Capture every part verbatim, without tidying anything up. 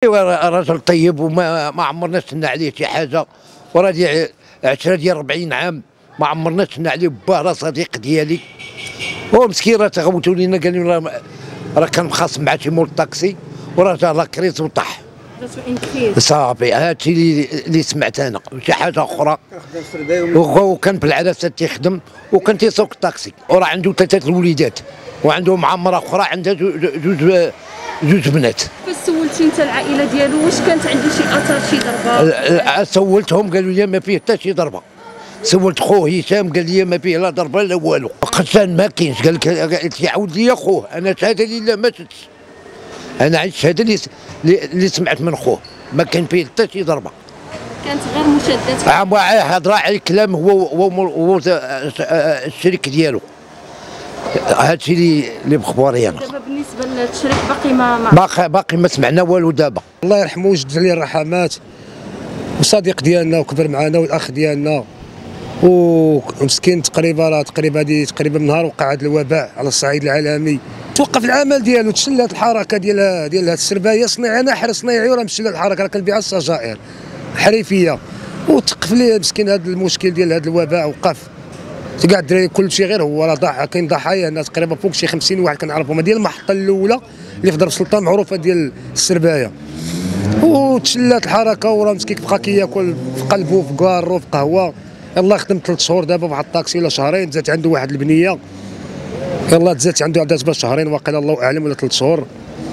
ايوا راجل طيب وما ما عمرنا سنا عليه شي حاجه، وراه ديال عشرة ديال أربعين عام ما عمرنا سنا عليه. باه راه صديق ديالي، هو مسكين راه تغوتوا لينا قال لي راه راه كان مخاصم مع شي مول الطاكسي وراه جا لاكريس وطاح صافي. هادشي اللي اللي سمعت انا. شي حاجه اخرى وكان بالعرسه تيخدم وكان تيسوق الطاكسي، وراه عنده ثلاثه الوليدات وعنده مع مرا اخرى عندها جوج جوج بنات. فاش سولتي انت العائله ديالو واش كانت عنده شي اثار شي ضربه؟ سولتهم قالوا لي ما فيه حتى شي ضربه. سولت خوه هشام قال لي ما فيه لا ضربه لا والو. قسان ما كاينش. قال لك يعاود لي خوه، انا شهاده لله ما شفتش، انا عندي الشهاده اللي اللي سمعت من خوه ما كان فيه حتى شي ضربه. كانت غير مشادات هضره على الكلام. هو هو هو الشريك ديالو. هادشي اللي اللي بخباري انا. دابا بالنسبه للشريك باقي ما ما باقي باقي ما سمعنا والو دابا. الله يرحمه ويجد عليه الرحمات، وصديق ديالنا وكبر معنا والاخ ديالنا، ومسكين تقريبا راه تقريبا هذه تقريبا من نهار وقع هذا الوباء على الصعيد العالمي توقف العمل ديالو، تشلات الحركه ديال ديال هذه السربايه. صناعي انا حر صنايعي وراه مشلات الحركه، راه كنبيع السجائر حريفيه، وتقف ليه مسكين هذا المشكل ديال هذا الوباء. وقف كاع الدراري كل شيء غير هو راه ضاع. كاين ضحايا هنا تقريبا فوق شي خمسين واحد كنعرفهم ديال المحطه الاولى اللي في درب سلطان معروفه ديال السربايه، وتشلات الحركه وراه مسكين بقى كياكل في قلبه في كارو في قهوه. يلاه خدم ثلاث شهور دابا بواحد الطاكسي ولا شهرين، زادت عنده واحد البنيه يلاه تزادت عنده دابا شهرين واقيلا الله اعلم ولا ثلاث شهور.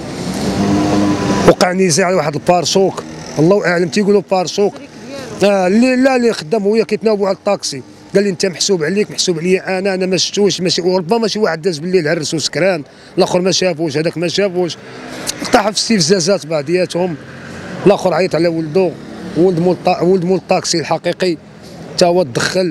وقع نزاع على واحد البارسوك الله اعلم تيقولوا بارسوك آه اللي لا اللي خدام هو كيتناوبوا على الطاكسي. قال لي انت محسوب عليك محسوب عليا انا انا ما شفتوش ماشي، وربما شي واحد داز بالليل هرس وسكران، الاخر ما شافوش هذاك ما شافوش. طاحوا في استفزازات بعضياتهم. الاخر عيط على ولده، ولد مول ولد مول الطاكسي الحقيقي حتى هو تدخل.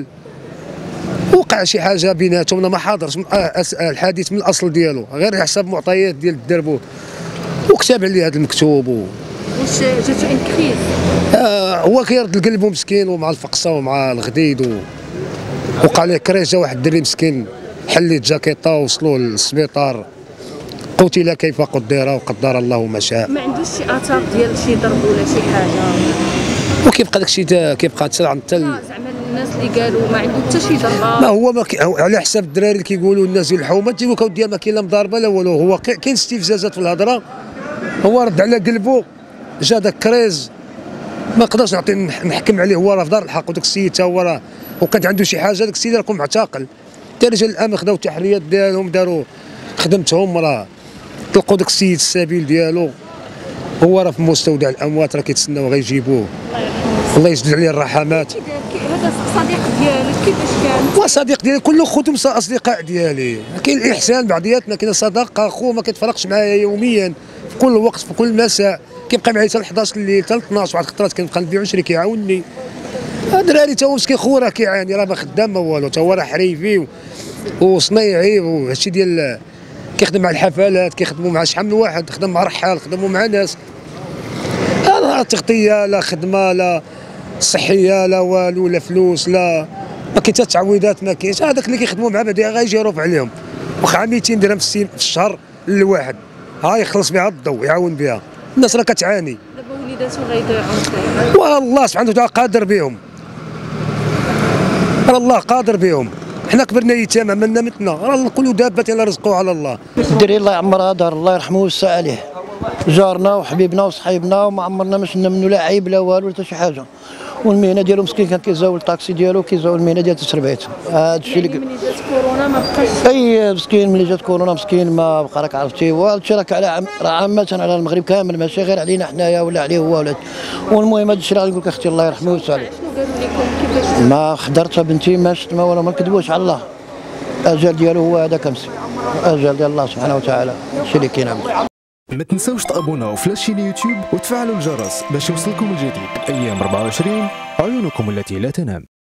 وقع شي حاجه بيناتهم. انا ما حاضرش الحديث من الاصل ديالو، غير حسب معطيات ديال الدربو وكتب عليه هذا المكتوب. و واش جاتو ان كريز؟ آه هو كيرد قلبه مسكين ومع الفقصه ومع الغديد و... وقع ليه كريز. جا واحد الدري مسكين حليت جاكيطه ووصلوه للسبيطار، قتل كيف قدر وقدر الله ما شاء. ما عندوش شي اثار ديال شي ضرب ولا شي حاجه؟ وكيبقى داك الشيء كيبقى حتى عند حتى زعما الناس اللي قالوا ما عنده حتى شي ضربه. ما هو ما كي... على حساب الدراري اللي كيقولوا الناس ديال الحومه تيقول لك اودي ما كاين لا مضاربه لا والو. هو كاين استفزازات في الهضره، هو رد على قلبه. جا داك كريز ما نقدرش نعطي نحكم عليه، هو راه في دار الحق وداك السيد تا هو راه وكانت عنده شي حاجه. داك السيد راه كون معتقل. حتى رجال الامن خداو التحريات ديالهم داروا خدمتهم، راه طلقوا داك السيد السبيل ديالو. هو راه في مستودع الاموات راه كيتسناو غيجيبوه الله يجدد عليه الرحمات. هذا صديق ديالك كيفاش كان؟ هو صديق ديالي كل خوتهم اصدقاء ديالي. كاين الاحسان بعضياتنا، كاين صداقه خو ما كيتفرقش معايا يوميا في كل وقت في كل مساء. كيبقى معايا حتى حداش الليل حتى اثناش. واحد الخطرات كنبقى نبيع عشري كيعاونني. الدراري تا هو مسكين خو راه كيعاني، راه ما خدام ما والو، تا هو راه حريفي وصنايعي وهادشي ديال كيخدم مع الحفلات، كيخدموا مع شحال من واحد، خدم مع رحال، خدموا مع ناس. لا تغطيه لا خدمه لا صحيه لا والو لا فلوس لا ما كاين حتى تعويضات ما كاينش. هذاك اللي كيخدموا مع بعض غيجي يروف عليهم واخا مئتين درهم في الشهر للواحد، ها يخلص بها الضو يعاون بها. الناس راه كتعاني. دابا وليداتو غيضيعوا والله سبحانه وتعالى قادر بهم، راه الله قادر بهم. حنا كبرنا يتامى عملنا متنا، راه كل دابه الا رزقه على الله. الدري الله يعمرها دار الله يرحمه ويوسع عليه، جارنا وحبيبنا وصحيبنا وما عمرنا ما شفنا منه لا عيب لا والو حتى شي حاجه. والمهنه ديالو مسكين كان كيزاول الطاكسي ديالو كيزاول المهنه ديال تسربيت. هذا الشيء اللي ملي جات كورونا ما بقاش. اي مسكين ملي جات كورونا مسكين ما بقى راك عرفتي. وهادشي راك على عم... راه عامه على المغرب كامل ماشي غير علينا حنايا ولا عليه هو ولا. والمهم هذا الشيء اللي غنقول لك اختي الله يرحمه ويوسع عليه. شنو قالوا لكم كيفاش؟ ما خدرتها بنتي ما شفت ما والو ما نكذبوش على الله. الاجل ديالو هو هذاك امس، الاجل ديال الله سبحانه وتعالى الشيء اللي كاين. ما تنساوش تابوناو في لاشين يوتيوب وتفعلوا الجرس باش يوصلكم الجديد. ايام أربعة وعشرين عيونكم التي لا تنام.